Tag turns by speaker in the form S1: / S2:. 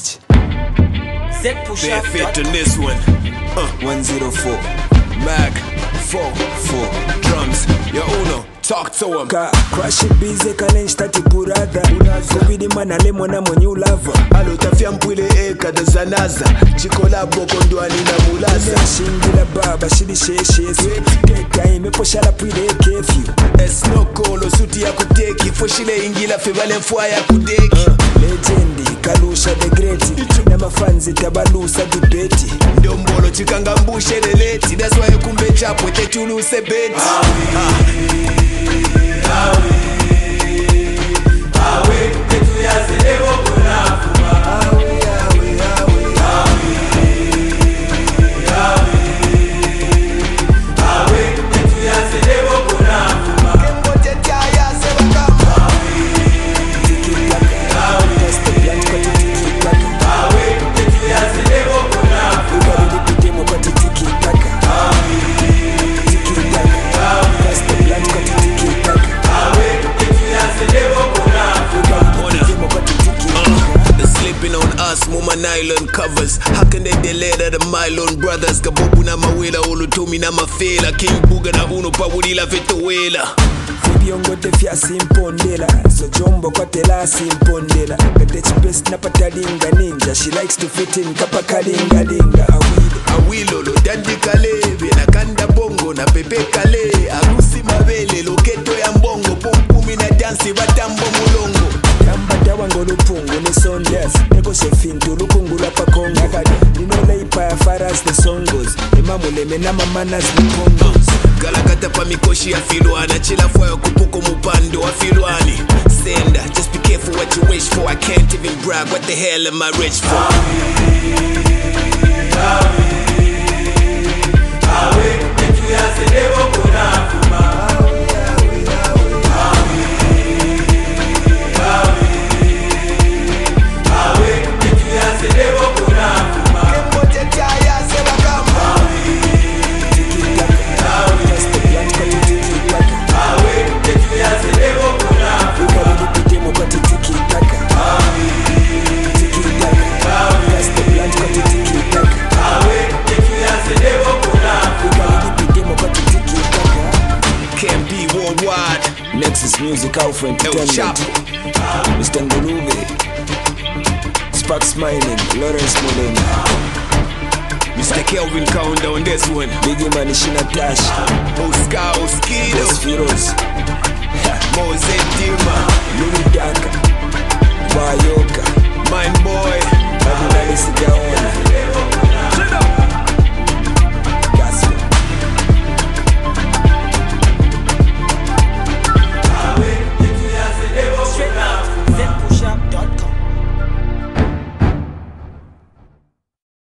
S1: message.
S2: Bare fit on this one.
S1: 104
S2: Mag 4 drums. Your Uno, talk to him.
S1: Crash it busy challenge tati burada. Kubidi mana lemo na mwenye ulava.
S2: Alo tafia mpwile eka da zanaza. Chikola boko ndwani na mulaza.
S1: Shingila baba shidi sheshesu. Keka imepo shala pwile kefyu.
S2: Esno kolo suti ya kuteki. Foshile ingila fevale mfua ya kudeki.
S1: Legendi kalusha the great. Na mafanzi tabalusa dubeti.
S2: Ndombolo chikangambushe leleti. That's why kumbe chapo tetuluse beti. Muma nylon covers. How can they delay the Mylon brothers? Kabobu na mawela, Olutumi na mafela. King Buga na Uno pawudila vetowela.
S1: Fibiongo te fia simpondela. So jombo kwa tela simpondela. Kate chipest na patalinga ninja. She likes to fit in kapa kalinga linga.
S2: Awilolo dandi kalebe. Na kanda bongo na pepe kale. Arusi mabele loketo ya mbongo. Pumpumi na dansi batambo mulongo.
S1: Yambada wango lupungu ni sondes. Nego shefintu lupungu lapa kongo. Ninole ipa ya faras the song goes. Imamule menama manas ni pongos.
S2: Galakata pa mikoshi ya filwana. Chila fwa kupuko mupando wa filwani. Senda, just be careful what you wish for. I can't even brag, what the hell am I rich for?
S1: Nexus Music out for entertainment. Mr. Ngulube, Spark Smiling, Lawrence Mulena,
S2: Mr. Kelvin Countdown this one.
S1: Biggie Manishina Tash,
S2: Oscar Oskido,
S1: Firos,
S2: Mose Dima,
S1: Louis Taka, Bayoka,
S2: Mind Boy.